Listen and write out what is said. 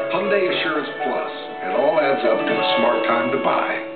Hyundai Assurance Plus. It all adds up to a smart time to buy.